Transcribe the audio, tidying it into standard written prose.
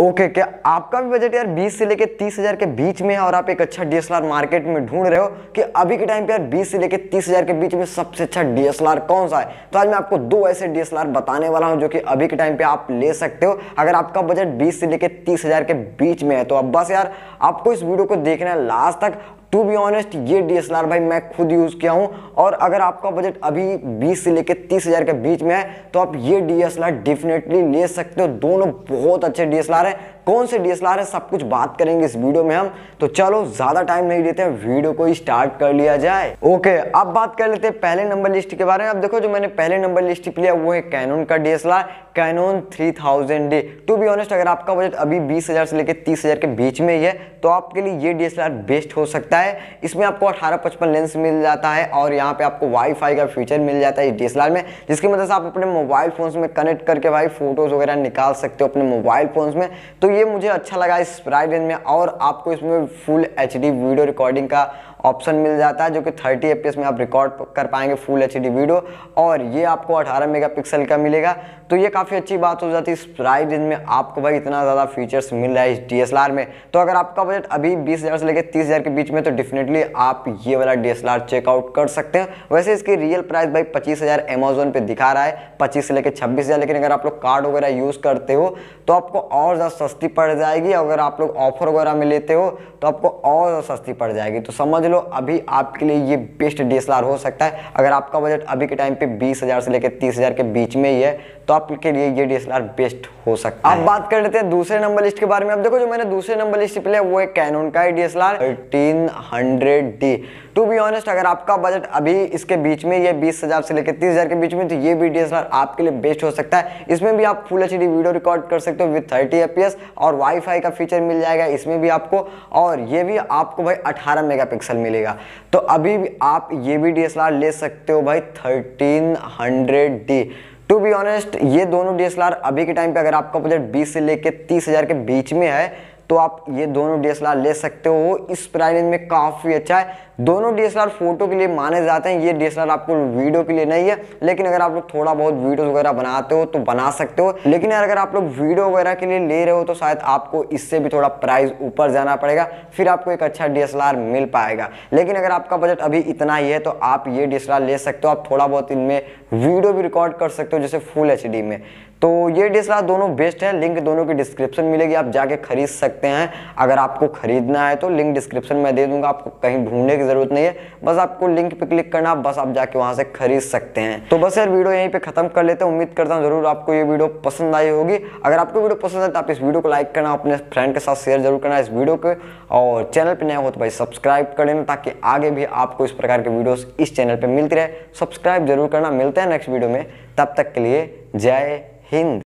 Okay, क्या आपका भी बजट यार 20 से लेके 30,000 के बीच में है और आप एक अच्छा डीएसएलआर मार्केट में ढूंढ रहे हो कि अभी के टाइम पे यार 20 से लेके 30,000 के बीच में सबसे अच्छा डीएसएलआर कौन सा है? तो आज मैं आपको दो ऐसे डीएसएलआर बताने वाला हूं जो कि अभी के टाइम पे आप ले सकते हो अगर आपका बजट 20 से लेके 30,000 के बीच में है। तो अब बस यार आपको इस वीडियो को देखना है लास्ट तक। टू बी ऑनेस्ट, ये डीएसएलआर भाई मैं खुद यूज किया हूं और अगर आपका बजट अभी 20 से लेके 30,000 के बीच में है तो आप ये डीएसएलआर डेफिनेटली ले सकते हो। दोनों बहुत अच्छे डीएसएलआर हैं। कौन से डीएसएलआर है सब कुछ बात करेंगे इस वीडियो में हम। तो चलो ज्यादा टाइम नहीं लेते हैं, वीडियो को स्टार्ट कर लिया जाए। ओके, अब बात कर लेते हैं पहले नंबर लिस्ट के बारे में। अब देखो, जो मैंने पहले नंबर लिस्ट लिया वो है कैनन का DSLR, Canon 3000D। To be honest, अगर आपका बजट अभी 20,000 से लेके 30,000 के बीच में ही है तो आपके लिए ये डीएसएलआर बेस्ट हो सकता है। इसमें आपको 18-55 लेंस मिल जाता है और यहाँ पे आपको वाईफाई का फीचर मिल जाता है इस डीएसएलआर में, जिसकी मदद से आप अपने मोबाइल फोन्स में कनेक्ट करके भाई फोटोज वगैरह निकाल सकते हो अपने मोबाइल फोन्स में। तो ये मुझे अच्छा लगा इस प्राइस रेंज में। और आपको इसमें फुल एचडी वीडियो रिकॉर्डिंग का ऑप्शन मिल जाता है जो कि 30 fps में आप रिकॉर्ड कर पाएंगे फुल एचडी वीडियो, और ये आपको 18 मेगापिक्सल का मिलेगा। तो ये काफ़ी अच्छी बात हो जाती है इस प्राइस रेंज में आपको भाई इतना ज़्यादा फीचर्स मिल रहा है इस डीएसएलआर में। तो अगर आपका बजट अभी 20,000 से लेकर 30,000 के बीच में तो डेफिनेटली आप ये वाला डीएसएलआर चेकआउट कर सकते हैं। वैसे इसकी रियल प्राइस भाई 25,000 अमेजोन पे दिखा रहा है, 25 से लेकर 26,000, लेकिन अगर आप लोग कार्ड वगैरह यूज़ करते हो तो आपको और ज़्यादा सस्ती पड़ जाएगी। अगर आप लोग ऑफर वगैरह में लेते हो तो आपको और ज़्यादा सस्ती पड़ जाएगी। तो समझ लो अभी आपके लिए ये बेस्ट डीएसएलआर हो सकता है अगर आपका बजट अभी के टाइम पे 20,000 से लेकर 30,000 के बीच में ही है तो आपके लिए ये डीएसएलआर बेस्ट हो सकता है। अब बात कर लेते हैं दूसरे नंबर लिस्ट के बारे में। अब देखो, जो मैंने दूसरे नंबर लिस्ट पे लिया वो है कैनन का DSLR 1300D। To be honest, अगर आपका बजट अभी इसके बीच में ये 20,000 से लेकर 30,000 के बीच में तो ये भी डीएसएलआर आपके लिए बेस्ट हो सकता है। इसमें भी आप फुल एचडी वीडियो रिकॉर्ड कर सकते हो विद 30 fps और वाईफाई का फीचर मिल जाएगा इसमें भी आपको, और ये भी आपको भाई 18 मेगापिक्सल मिलेगा। तो अभी भी आप ये भी डीएसएलआर ले सकते हो भाई 1300D। टू बी ऑनेस्ट, ये दोनों डीएसएलआर अभी के टाइम पे अगर आपका बजट 20 से लेके 30,000 के बीच में है तो आप ये दोनों डीएसएलआर ले सकते हो। इस प्राइस रेंज में काफ़ी अच्छा है। दोनों डीएसएलआर फोटो के लिए माने जाते हैं, ये डीएसएलआर आपको वीडियो के लिए नहीं है, लेकिन अगर आप लोग थोड़ा बहुत वीडियोस वगैरह बनाते हो तो बना सकते हो। लेकिन अगर आप लोग वीडियो वगैरह के लिए ले रहे हो तो शायद आपको इससे भी थोड़ा प्राइस ऊपर जाना पड़ेगा, फिर आपको एक अच्छा डीएसएलआर मिल पाएगा। लेकिन अगर आपका बजट अभी इतना ही है तो आप ये डीएसएलआर ले सकते हो। आप थोड़ा बहुत इनमें वीडियो भी रिकॉर्ड कर सकते हो जैसे फुल एचडी में। तो ये डीएसएलआर दोनों बेस्ट है। लिंक दोनों की डिस्क्रिप्शन मिलेगी, आप जाके खरीद सकते हैं। अगर आपको खरीदना है तो लिंक डिस्क्रिप्शन में दे दूंगा, आपको कहीं ढूंढने की जरूरत नहीं है, बस आपको लिंक पे क्लिक करना, बस आप जाके वहां से खरीद सकते हैं। तो बस यार वीडियो यहीं पे खत्म कर लेते हैं। उम्मीद करता हूँ जरूर आपको ये वीडियो पसंद आई होगी। अगर आपको वीडियो पसंद है तो आप इस वीडियो को लाइक करना, अपने फ्रेंड के साथ शेयर जरूर करना इस वीडियो को, और चैनल पर नया हो तो भाई सब्सक्राइब कर लेना ताकि आगे भी आपको इस प्रकार के वीडियोस इस चैनल पर मिलती रहे। सब्सक्राइब जरूर करना। मिलते हैं नेक्स्ट वीडियो में, तब तक के लिए जय हिंद।